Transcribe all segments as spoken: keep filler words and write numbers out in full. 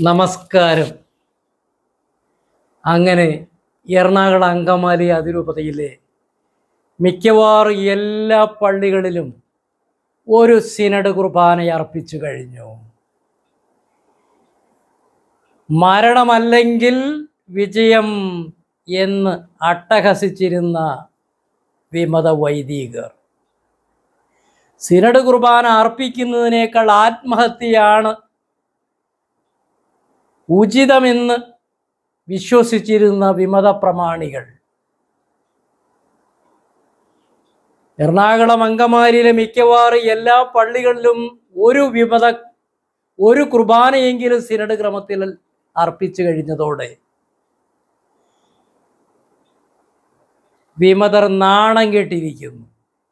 നമസ്കാരം. അങ്ങനെ എറണാകുളം അങ്കമാലി അതിരൂപതയിലെ മിക്കവാറും എല്ലാ പള്ളികളിലും ഒരു സിനഡ് കുർബാന അർപ്പിച്ചു കഴിഞ്ഞു. മരണമല്ലെങ്കിൽ വിജയം എന്ന് അട്ടഹസിച്ചിരുന്ന വിമത വൈദികർ സിനഡ് കുർബാന അർപ്പിക്കുന്നതിനേക്കാൾ ആത്മഹത്യയാണ് ഉചിതമെന്ന് വിശ്വസിച്ചിരുന്ന വിമത പ്രമാണികൾ എറണാകുളം അങ്കമാലിയിലെ മിക്കവാറും എല്ലാ പള്ളികളിലും ഒരു വിമത ഒരു കുർബാനയെങ്കിലും സിനഡ് ക്രമത്തിൽ അർപ്പിച്ചു കഴിഞ്ഞതോടെ വിമതർ നാണം കെട്ടിരിക്കുന്നു.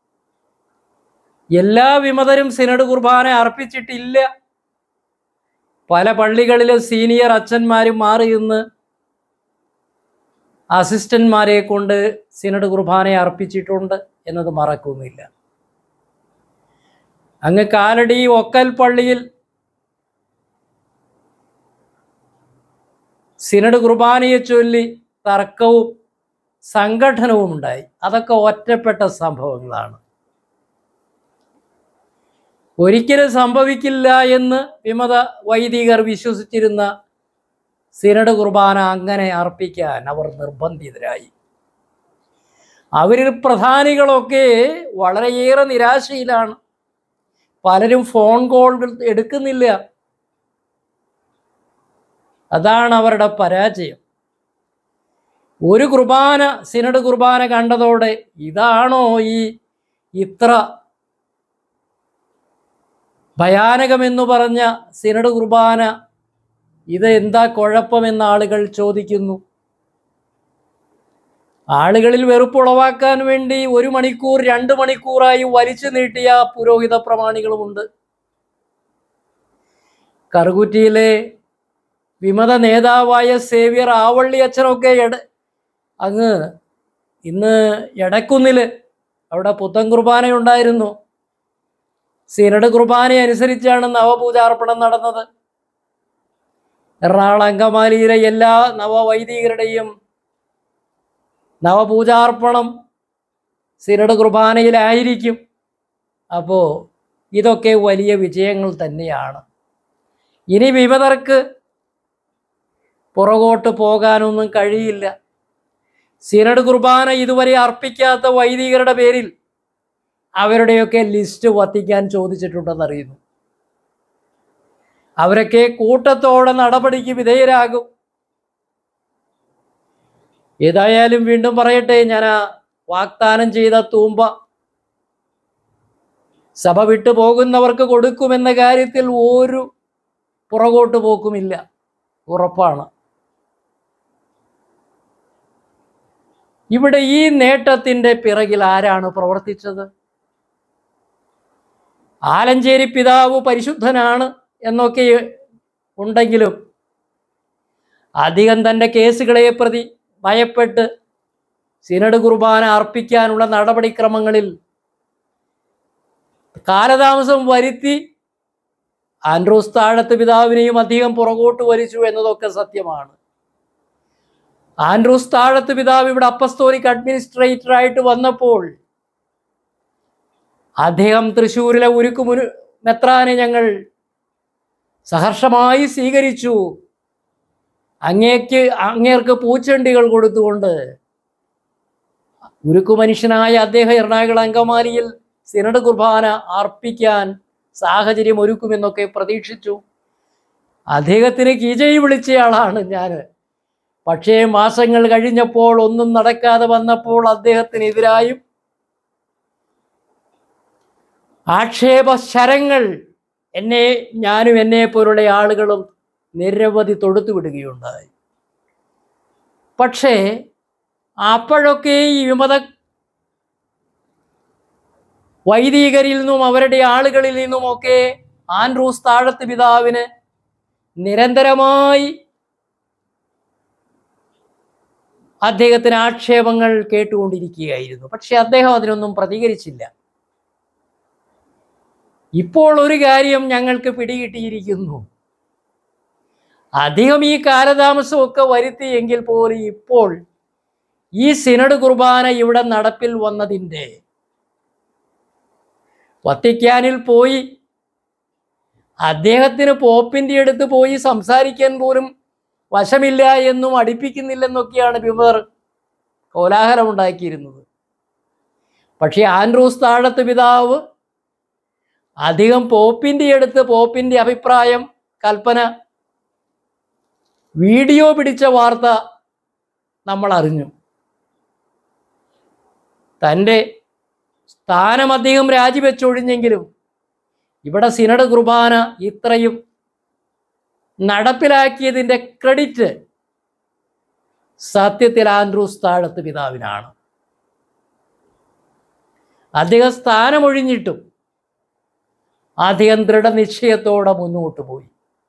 എല്ലാ വിമതരും സിനഡ് കുർബാന അർപ്പിച്ചിട്ടില്ല. പല പള്ളികളിലും സീനിയർ അച്ഛന്മാരും മാറി നിന്ന് അസിസ്റ്റന്റ്മാരെ കൊണ്ട് സിനഡ് കുർബാന അർപ്പിച്ചിട്ടുണ്ട് എന്നത് മറക്കുന്നില്ല. അങ്ങ് കാലടി ഒക്കൽ പള്ളിയിൽ സിനഡ് കുർബാനയെ ചൊല്ലി തർക്കവും സംഘടനവും ഉണ്ടായി. അതൊക്കെ ഒറ്റപ്പെട്ട സംഭവങ്ങളാണ്, ഒരിക്കലും സംഭവിക്കില്ല എന്ന് വിമത വൈദികർ വിശ്വസിച്ചിരുന്ന സിനഡ് കുർബാന അങ്ങനെ അർപ്പിക്കാൻ അവർ നിർബന്ധിതരായി. അവരിൽ പ്രധാനികളൊക്കെ വളരെയേറെ നിരാശയിലാണ്. പലരും ഫോൺ കോളുകൾ എടുക്കുന്നില്ല. അതാണ് അവരുടെ പരാജയം. ഒരു കുർബാന സിനഡ് കുർബാന കണ്ടതോടെ ഇതാണോ ഈ ഇത്ര ഭയാനകമെന്നു പറഞ്ഞ സിനഡ് കുർബാന, ഇത് എന്താ കുഴപ്പമെന്ന് ആളുകൾ ചോദിക്കുന്നു. ആളുകളിൽ വെറുപ്പുളവാക്കാൻ വേണ്ടി ഒരു മണിക്കൂർ രണ്ട് മണിക്കൂറായി വലിച്ചു നീട്ടിയ പുരോഹിത പ്രമാണികളുമുണ്ട്. കറുകുറ്റിയിലെ വിമത നേതാവായ സേവ്യർ ആവള്ളി അച്ഛനൊക്കെ എട അങ്ങ് ഇന്ന് എടക്കുന്നില് അവിടെ പുത്തൻ കുർബാനയുണ്ടായിരുന്നു. സിനഡ് കുർബാന അനുസരിച്ചാണ് നവപൂജാർപ്പണം നടന്നത്. എറണാകുളം അങ്കമാലിയിലെ എല്ലാ നവവൈദികരുടെയും നവപൂജാർപ്പണം സിനഡ് കുർബാനയിലായിരിക്കും. അപ്പോൾ ഇതൊക്കെ വലിയ വിജയങ്ങൾ തന്നെയാണ്. ഇനി വിമതർക്ക് പുറകോട്ട് പോകാനൊന്നും കഴിയില്ല. സിനഡ് കുർബാന ഇതുവരെ അർപ്പിക്കാത്ത വൈദികരുടെ പേരിൽ അവരുടെയൊക്കെ ലിസ്റ്റ് വത്തിക്കാൻ ചോദിച്ചിട്ടുണ്ടെന്നറിയുന്നു. അവരൊക്കെ കൂട്ടത്തോടെ നടപടിക്ക് വിധേയരാകും. ഏതായാലും വീണ്ടും പറയട്ടെ, ഞാൻ ആ വാഗ്ദാനം ചെയ്ത തൂമ്പ സഭ വിട്ടു പോകുന്നവർക്ക് കൊടുക്കുമെന്ന കാര്യത്തിൽ ഒരു പുറകോട്ട് പോക്കുമില്ല, ഉറപ്പാണ്. ഇവിടെ ഈ നേട്ടത്തിൻ്റെ പിറകിൽ ആരാണ് പ്രവർത്തിച്ചത്? ആലഞ്ചേരി പിതാവ് പരിശുദ്ധനാണ് എന്നൊക്കെ ഉണ്ടെങ്കിലും അധികം തൻ്റെ കേസുകളെ പ്രതി ഭയപ്പെട്ട് സിനഡ് കുർബാന അർപ്പിക്കാനുള്ള നടപടിക്രമങ്ങളിൽ കാലതാമസം വരുത്തി ആൻഡ്രൂസ് താഴത്ത് പിതാവിനെയും അധികം പുറകോട്ട് വലിച്ചു എന്നതൊക്കെ സത്യമാണ്. ആൻഡ്രൂസ് താഴത്ത് പിതാവ് ഇവിടെ അപ്പസ്തോലിക് അഡ്മിനിസ്ട്രേറ്റർ ആയിട്ട് വന്നപ്പോൾ അദ്ദേഹം തൃശ്ശൂരിലെ ഉരുക്കുമുരു മെത്രാനെ ഞങ്ങൾ സഹർഷമായി സ്വീകരിച്ചു. അങ്ങേക്ക് അങ്ങേർക്ക് പൂച്ചെണ്ടികൾ കൊടുത്തുകൊണ്ട് ഉരുക്കു മനുഷ്യനായ അദ്ദേഹം എറണാകുളം അങ്കമാലിയിൽ സിനഡ് കുർബാന അർപ്പിക്കാൻ സാഹചര്യം ഒരുക്കുമെന്നൊക്കെ പ്രതീക്ഷിച്ചു. അദ്ദേഹത്തിന് കീജയി വിളിച്ചയാളാണ് ഞാൻ. പക്ഷേ മാസങ്ങൾ കഴിഞ്ഞപ്പോൾ ഒന്നും നടക്കാതെ വന്നപ്പോൾ അദ്ദേഹത്തിനെതിരായും ആക്ഷേപ ശരങ്ങൾ എന്നെ ഞാനും എന്നെ പോലുള്ള ആളുകളും നിരവധി തൊടുത്തു വിടുകയുണ്ടായി. പക്ഷേ അപ്പോഴൊക്കെ ഈ വിമത വൈദികരിൽ നിന്നും അവരുടെ ആളുകളിൽ നിന്നുമൊക്കെ ആൻഡ്രൂസ് താഴത്ത് പിതാവിന് നിരന്തരമായി അദ്ദേഹത്തിന് ആക്ഷേപങ്ങൾ കേട്ടുകൊണ്ടിരിക്കുകയായിരുന്നു. പക്ഷെ അദ്ദേഹം അതിനൊന്നും പ്രതികരിച്ചില്ല. ഇപ്പോൾ ഒരു കാര്യം ഞങ്ങൾക്ക് പിടികിട്ടിയിരിക്കുന്നു. അധികം ഈ കാലതാമസമൊക്കെ വരുത്തിയെങ്കിൽ പോലും ഇപ്പോൾ ഈ സിനഡ് കുർബാന ഇവിടെ നടപ്പിൽ വന്നതിൻ്റെ വത്തിക്കാനിൽ പോയി അദ്ദേഹത്തിന് പോപ്പിൻ്റെ അടുത്ത് പോയി സംസാരിക്കാൻ പോലും വശമില്ല എന്നും അടുപ്പിക്കുന്നില്ലെന്നൊക്കെയാണ് വിമതർ കോലാഹലമുണ്ടാക്കിയിരുന്നത്. പക്ഷേ ആൻഡ്രൂസ് താഴത്ത് പിതാവ് അധികം പോപ്പിൻ്റെ അടുത്ത് പോപ്പിൻ്റെ അഭിപ്രായം കൽപ്പന വീഡിയോ പിടിച്ച വാർത്ത നമ്മൾ അറിഞ്ഞു. തൻ്റെ സ്ഥാനം അദ്ദേഹം രാജിവെച്ചൊഴിഞ്ഞെങ്കിലും ഇവിടെ സിനഡ് കുർബാന ഇത്രയും നടപ്പിലാക്കിയതിൻ്റെ ക്രെഡിറ്റ് സത്യത്തിൽ ആൻഡ്രൂസ് താഴത്ത് പിതാവിനാണ്. അദ്ദേഹം സ്ഥാനമൊഴിഞ്ഞിട്ടും അദ്ദേഹം ദൃഢനിശ്ചയത്തോടെ മുന്നോട്ട് പോയി.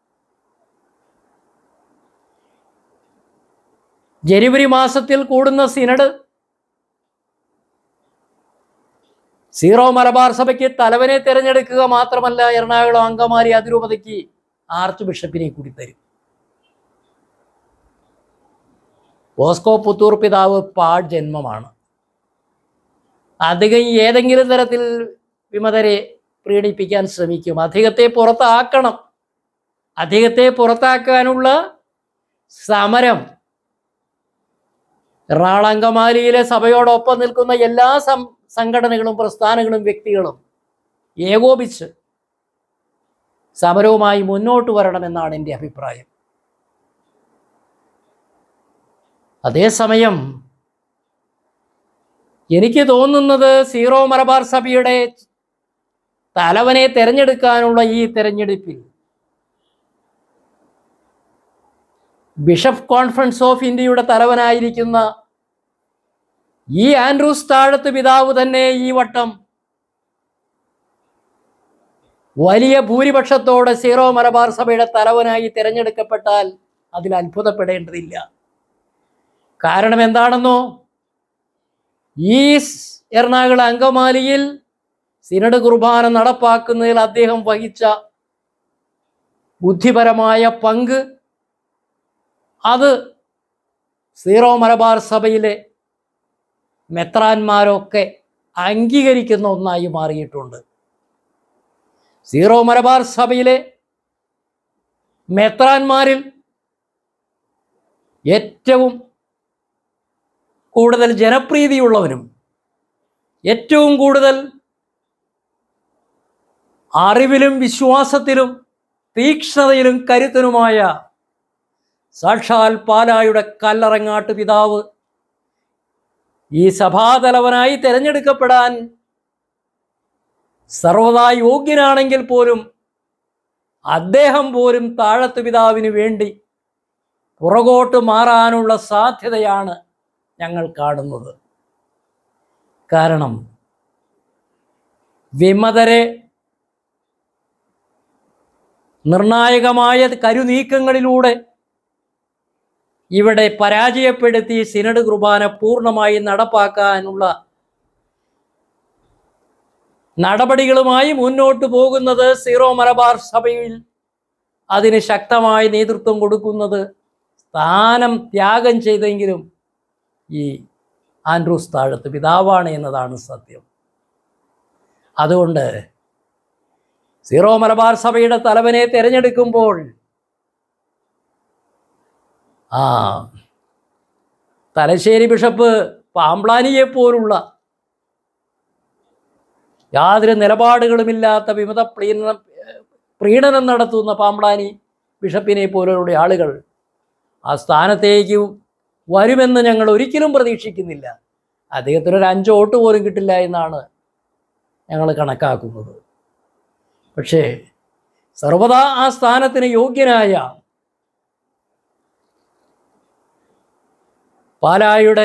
ജനുവരി മാസത്തിൽ കൂടുന്ന സിനഡ് സീറോ മലബാർ സഭയ്ക്ക് തലവനെ തിരഞ്ഞെടുക്കുക മാത്രമല്ല, എറണാകുളം അങ്കമാലി അതിരൂപതയ്ക്ക് ആർച്ച് ബിഷപ്പിനെ കൂടി തരും. ബോസ്കോ പുത്തൂർ പിതാവ് പാട് ജന്മമാണ്. അധികം ഏതെങ്കിലും തരത്തിൽ വിമതരെ പ്രീണിപ്പിക്കാൻ ശ്രമിക്കും. അദ്ദേഹത്തെ പുറത്താക്കണം. അദ്ദേഹത്തെ പുറത്താക്കാനുള്ള സമരം എറണാകുളം അങ്കമാലിയിലെ സഭയോടൊപ്പം നിൽക്കുന്ന എല്ലാ സം സംഘടനകളും പ്രസ്ഥാനങ്ങളും വ്യക്തികളും ഏകോപിച്ച് സമരവുമായി മുന്നോട്ട് വരണമെന്നാണ് എൻ്റെ അഭിപ്രായം. അതേസമയം എനിക്ക് തോന്നുന്നത് സീറോ മലബാർ സഭയുടെ തലവനെ തിരഞ്ഞെടുക്കാനുള്ള ഈ തെരഞ്ഞെടുപ്പിൽ ബിഷപ്പ് കോൺഫറൻസ് ഓഫ് ഇന്ത്യയുടെ തലവനായിരിക്കുന്ന ഈ ആൻഡ്രൂസ് താഴത്ത് പിതാവ് തന്നെ ഈ വട്ടം വലിയ ഭൂരിപക്ഷത്തോടെ സീറോ മലബാർ സഭയുടെ തലവനായി തിരഞ്ഞെടുക്കപ്പെട്ടാൽ അതിൽ അത്ഭുതപ്പെടേണ്ടതില്ല. കാരണം എന്താണെന്നോ, ഈ എറണാകുളം അങ്കമാലിയിൽ സിനഡ് കുർബാന നടപ്പാക്കുന്നതിൽ അദ്ദേഹം വഹിച്ച ബുദ്ധിപരമായ പങ്ക് അത് സീറോ മലബാർ സഭയിലെ മെത്രാന്മാരൊക്കെ അംഗീകരിക്കുന്ന ഒന്നായി മാറിയിട്ടുണ്ട്. സീറോ മലബാർ സഭയിലെ മെത്രാന്മാരിൽ ഏറ്റവും കൂടുതൽ ജനപ്രീതിയുള്ളവനും ഏറ്റവും കൂടുതൽ അറിവിലും വിശ്വാസത്തിലും തീക്ഷ്ണതയിലും കരുത്തനുമായ സാക്ഷാൽ പാലായുടെ കല്ലറങ്ങാട്ട് പിതാവ് ഈ സഭാതലവനായി തിരഞ്ഞെടുക്കപ്പെടാൻ സർവദാ യോഗ്യനാണെങ്കിൽ പോലും അദ്ദേഹം പോലും താഴത്ത് പിതാവിന് വേണ്ടി പുറകോട്ട് മാറാനുള്ള സാധ്യതയാണ് ഞങ്ങൾ കാണുന്നത്. കാരണം വിമതരെ നിർണായകമായ കരുനീക്കങ്ങളിലൂടെ ഇവിടെ പരാജയപ്പെടുത്തി സിനഡ് കുർബാന പൂർണ്ണമായി നടപ്പാക്കാനുള്ള നടപടികളുമായി മുന്നോട്ട് പോകുന്നത് സീറോ മലബാർ സഭയിൽ അതിന് ശക്തമായ നേതൃത്വം കൊടുക്കുന്നത് സ്ഥാനം ത്യാഗം ചെയ്തെങ്കിലും ഈ ആൻഡ്രൂസ് താഴത്ത് പിതാവാണ് എന്നതാണ് സത്യം. അതുകൊണ്ട് സീറോ മലബാർ സഭയുടെ തലവനെ തിരഞ്ഞെടുക്കുമ്പോൾ ആ തലശ്ശേരി ബിഷപ്പ് പാമ്പ്ലാനിയെ പോലുള്ള യാതൊരു നിലപാടുകളുമില്ലാത്ത വിമത പ്രീണനം പ്രീണനം നടത്തുന്ന പാമ്പ്ലാനി ബിഷപ്പിനെ പോലുള്ള ആളുകൾ ആ സ്ഥാനത്തേക്ക് വരുമെന്ന് ഞങ്ങൾ ഒരിക്കലും പ്രതീക്ഷിക്കുന്നില്ല. അദ്ദേഹത്തിനൊരു അഞ്ച് വോട്ട് പോലും കിട്ടില്ല എന്നാണ് ഞങ്ങൾ കണക്കാക്കുന്നത്. പക്ഷേ സർവദാ ആ സ്ഥാനത്തിന് യോഗ്യനായ പാലായുടെ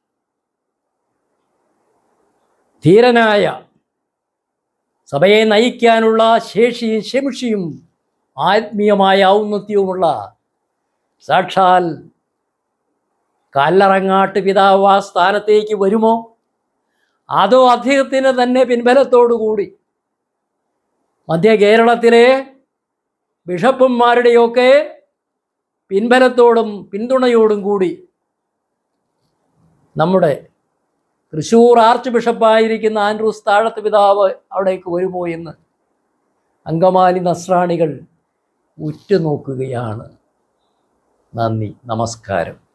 ധീരനായ സഭയെ നയിക്കാനുള്ള ശേഷിയും ശേഷിയും ആത്മീയമായ ഔന്നത്യവുമുള്ള സാക്ഷാൽ കല്ലറങ്ങാട്ട് പിതാവ് ആ സ്ഥാനത്തേക്ക് വരുമോ, അതോ അദ്ദേഹത്തിന് തന്നെ പിൻബലത്തോടുകൂടി മധ്യ കേരളത്തിലെ ബിഷപ്പുമാരുടെയൊക്കെ പിൻബലത്തോടും പിന്തുണയോടും കൂടി നമ്മുടെ തൃശ്ശൂർ ആർച്ച് ബിഷപ്പായിരിക്കുന്ന ആൻഡ്രൂസ് താഴത്ത് പിതാവ് അവിടേക്ക് വരുമോ എന്ന് അങ്കമാലി നസ്രാണികൾ ഉറ്റുനോക്കുകയാണ്. നന്ദി, നമസ്കാരം.